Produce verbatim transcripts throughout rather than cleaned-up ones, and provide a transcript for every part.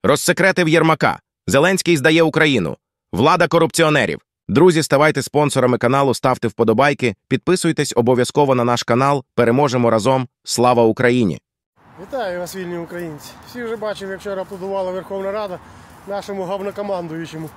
Розсекретив Єрмака. Зеленський здає Україну. Влада корупціонерів. Друзі, ставайте спонсорами каналу, ставте вподобайки, підписуйтесь обов'язково на наш канал. Переможемо разом. Слава Україні! Вітаю вас, вільні українці. Всі вже бачили, як вчора аплодувала Верховна Рада нашому говнокомандуючому.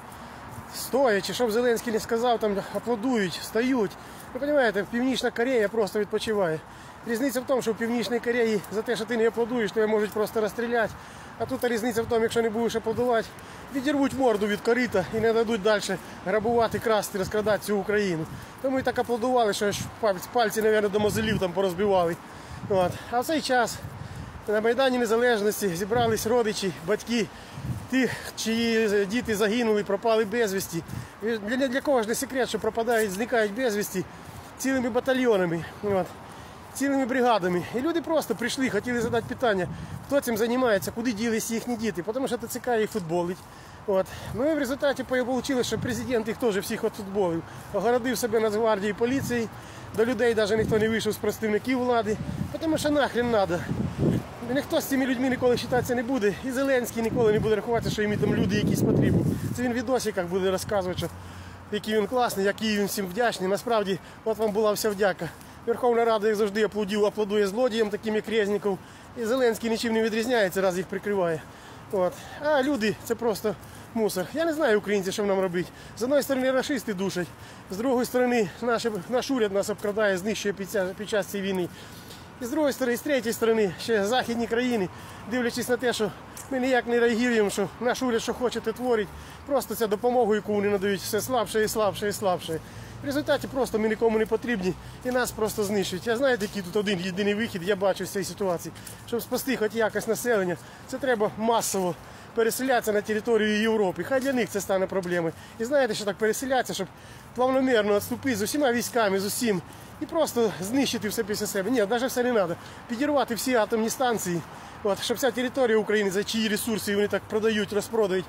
Стоячи, щоб Зеленський не сказав, там аплодують, встають. Ви розумієте, Північна Корея просто відпочиває. Різниця в тому, що в Північній Кореї за те, що ти не аплодуєш, тебе можуть просто розстріляти. А тут різниця в тому, якщо не будеш аплодувати, відірвуть морду від корита і не дадуть далі грабувати, красти, розкрадати цю Україну. Тому і так аплодували, що аж пальці, мабуть, до мозолів там порозбивали. От. А в цей час на Майдані Незалежності зібрались родичі, батьки тих, чиї діти загинули, пропали безвісті. Для, для кого ж не секрет, що пропадають, зникають безвісті цілими батальйонами, от, цілими бригадами. І люди просто прийшли, хотіли задати питання, хто цим займається, куди ділися їхні діти, тому що ТЦК їх футболить. От. Ну і в результаті вийшло, що президент їх теж всіх отфутболив. Огородив себе Нацгвардії, поліції, до людей навіть ніхто не вийшов з представників влади, тому що нахрен треба. Ніхто з цими людьми ніколи вважатися не буде, і Зеленський ніколи не буде рахувати, що їм там люди якісь потрібні. Це він в відосиках буде розказувати, що який він класний, який він всім вдячний. Насправді, от вам була вся вдяка. Верховна Рада, як завжди, аплодує, аплодує злодіям, таким як Резніков. І Зеленський нічим не відрізняється, раз їх прикриває. От. А люди – це просто мусор. Я не знаю, українці, що нам робити. З однієї сторони, рашисти душать, з другої сторони, наш, наш уряд нас обкрадає, знищує під, під час цієї війни. І з другої сторони, з третьої сторони, ще західні країни, дивлячись на те, що ми ніяк не реагуємо, що наш уряд, що хоче, те творить, просто ця допомога, яку вони надають, все слабше і слабше і слабше. В результаті просто ми нікому не потрібні і нас просто знищують. Я знаєте, який тут один єдиний вихід, я бачу з цієї ситуації. Щоб спасти хоч якось населення, це треба масово переселятися на територію Європи. Хай для них це стане проблемою. І знаєте, що так переселятися, щоб плавномірно відступити з усіма військами, з усім, і просто знищити все після себе. Ні, навіть все не треба. Підірвати всі атомні станції, от, щоб вся територія України, за чиї ресурси вони так продають, розпродають,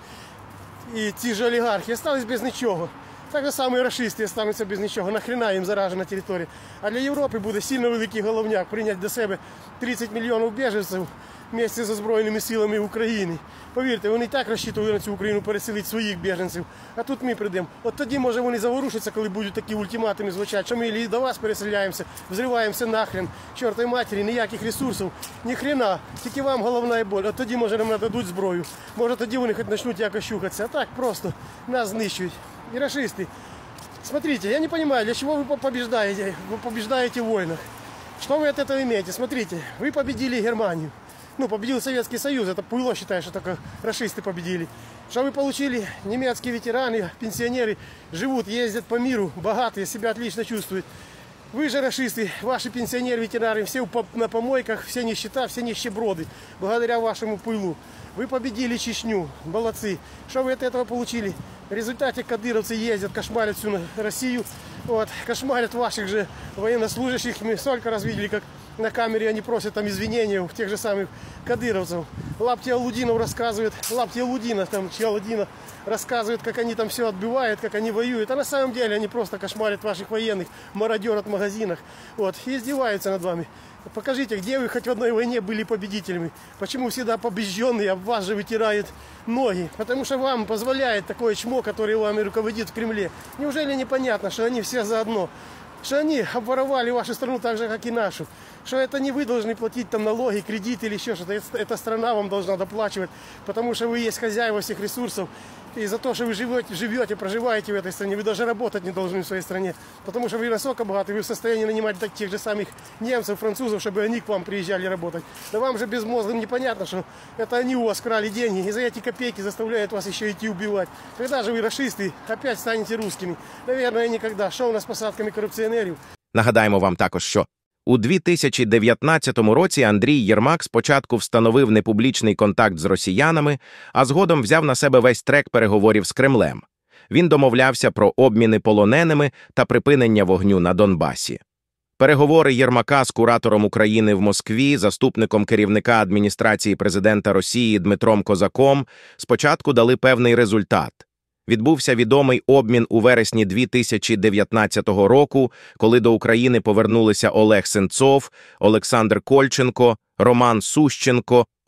і ці ж олігархи залишились без нічого. Так же само і рашисти залишаться без нічого. Нахрена їм заражена територія. А для Європи буде сильно великий головняк прийняти до себе тридцять мільйонів біженців вместе зі Збройними силами України. Повірте, вони і так розчитували на цю Україну переселити своїх біженців. А тут ми прийдемо. От тоді, може, вони заворушаться, коли будуть такі ультиматуми звучати, що ми до вас переселяємося, взриваємося нахрен, чортої матері, ніяких ресурсів, ні хрена, тільки вам головна боль. От тоді, може, нам нададуть зброю. Може, тоді вони хоч почнуть якось щухатися. А так просто нас знищують. И рашисты. Смотрите, я не понимаю, для чего вы побеждаете, вы побеждаете в войнах. Что вы от этого имеете? Смотрите, вы победили Германию. Ну, победил Советский Союз, это пуйло считает, что только рашисты победили. Что вы получили? Немецкие ветераны, пенсионеры живут, ездят по миру, богатые, себя отлично чувствуют. Вы же рашисты, ваши пенсионеры, ветераны, все на помойках, все нищета, все нищеброды, благодаря вашему пылу. Вы победили Чечню, молодцы. Что вы от этого получили? В результате кадыровцы ездят, кошмарят всю Россию, вот, кошмарят ваших же военнослужащих. Мы столько раз видели, как на камере они просят там извинения у тех же самых кадыровцев. Лапти Алудинов рассказывает, Лапти Алудина, там Чаладина рассказывает, как они там все отбивают, как они воюют. А на самом деле они просто кошмарят ваших военных, мародерят в магазинах, вот, и издеваются над вами. Покажите, где вы хоть в одной войне были победителями. Почему всегда побежденные об вас же вытирают ноги? Потому что вам позволяет такое чмо, которое вами руководит в Кремле. Неужели непонятно, что они все заодно? Что они обворовали вашу страну так же, как и нашу? Что это не вы должны платить там налоги, кредиты или еще что-то. Эта страна вам должна доплачивать, потому что вы есть хозяева всех ресурсов. И за то, что вы живете, живете, проживаете в этой стране, вы даже работать не должны в своей стране. Потому что вы настолько богаты, вы в состоянии нанимать тех же самых немцев, французов, чтобы они к вам приезжали работать. Да вам же безмозглым непонятно, что это они у вас крали деньги. И за эти копейки заставляют вас еще идти убивать. Когда же вы, рашисты, опять станете русскими? Наверное, никогда. Что у нас с посадками коррупционерів? Нагадаємо вам також, що у дві тисячі дев'ятнадцятому році Андрій Єрмак спочатку встановив непублічний контакт з росіянами, а згодом взяв на себе весь трек переговорів з Кремлем. Він домовлявся про обміни полоненими та припинення вогню на Донбасі. Переговори Єрмака з куратором України в Москві, заступником керівника адміністрації президента Росії Дмитром Козаком, спочатку дали певний результат. Відбувся відомий обмін у вересні дві тисячі дев'ятнадцятого року, коли до України повернулися Олег Сенцов, Олександр Кольченко, Роман Сущенко,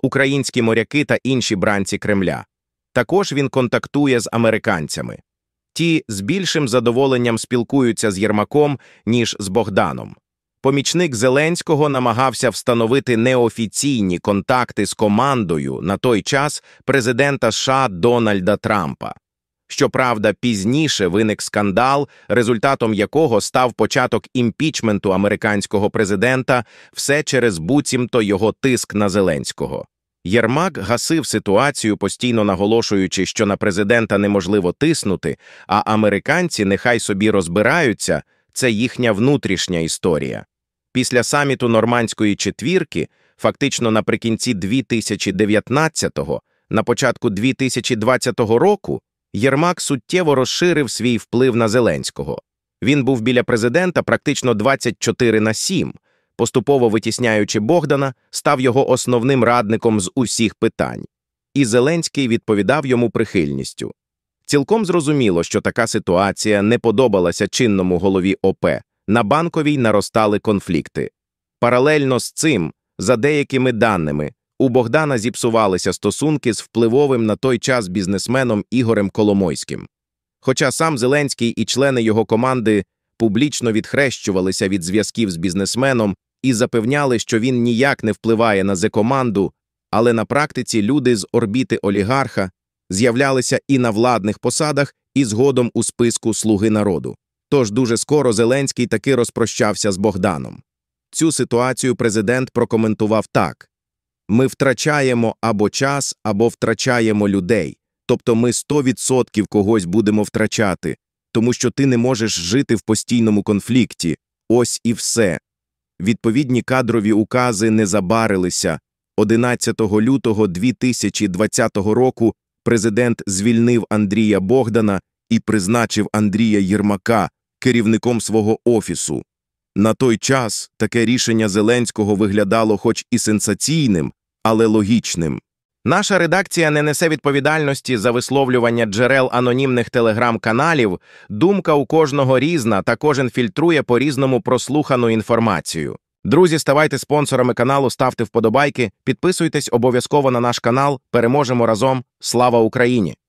українські моряки та інші бранці Кремля. Також він контактує з американцями. Ті з більшим задоволенням спілкуються з Єрмаком, ніж з Богданом. Помічник Зеленського намагався встановити неофіційні контакти з командою на той час президента США Дональда Трампа. Щоправда, пізніше виник скандал, результатом якого став початок імпічменту американського президента, все через буцімто його тиск на Зеленського. Єрмак гасив ситуацію, постійно наголошуючи, що на президента неможливо тиснути, а американці нехай собі розбираються, це їхня внутрішня історія. Після саміту Нормандської четвірки, фактично наприкінці дві тисячі дев'ятнадцятого, на початку дві тисячі двадцятого року, Єрмак суттєво розширив свій вплив на Зеленського. Він був біля президента практично двадцять чотири на сім, поступово витісняючи Богдана, став його основним радником з усіх питань. І Зеленський відповідав йому прихильністю. Цілком зрозуміло, що така ситуація не подобалася чинному голові О Пе. На Банковій наростали конфлікти. Паралельно з цим, за деякими даними, у Богдана зіпсувалися стосунки з впливовим на той час бізнесменом Ігорем Коломойським. Хоча сам Зеленський і члени його команди публічно відхрещувалися від зв'язків з бізнесменом і запевняли, що він ніяк не впливає на Зе-команду, але на практиці люди з орбіти олігарха з'являлися і на владних посадах, і згодом у списку «Слуги народу». Тож дуже скоро Зеленський таки розпрощався з Богданом. Цю ситуацію президент прокоментував так: «Ми втрачаємо або час, або втрачаємо людей. Тобто ми сто відсотків когось будемо втрачати, тому що ти не можеш жити в постійному конфлікті. Ось і все». Відповідні кадрові укази не забарилися. одинадцятого лютого дві тисячі двадцятого року президент звільнив Андрія Богдана і призначив Андрія Єрмака керівником свого офісу. На той час таке рішення Зеленського виглядало хоч і сенсаційним, але логічним. Наша редакція не несе відповідальності за висловлювання джерел анонімних телеграм-каналів, думка у кожного різна та кожен фільтрує по-різному прослухану інформацію. Друзі, ставайте спонсорами каналу, ставте вподобайки, підписуйтесь обов'язково на наш канал, переможемо разом. Слава Україні!